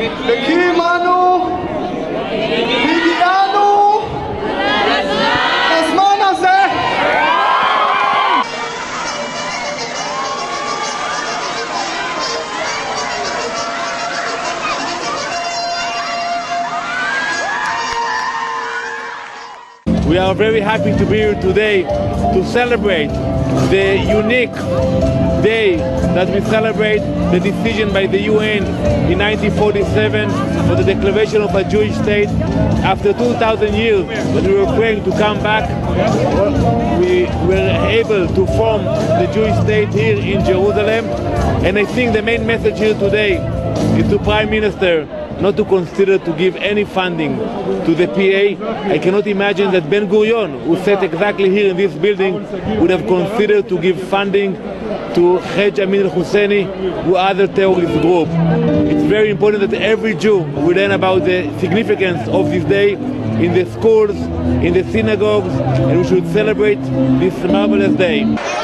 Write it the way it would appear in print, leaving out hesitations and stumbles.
וקיימנו והגיענו לזמן הזה. We are very happy to be here today to celebrate the unique day that we celebrate the decision by the UN in 1947 for the declaration of a Jewish state. After 2,000 years that we were praying to come back, we were able to form the Jewish state here in Jerusalem. And I think the main message here today is to Prime Minister not to consider to give any funding to the PA. I cannot imagine that Ben Gurion, who sat exactly here in this building, would have considered to give funding to Haj Amin al-Husseini or other terrorist group. It's very important that every Jew will learn about the significance of this day in the schools, in the synagogues, and we should celebrate this marvelous day.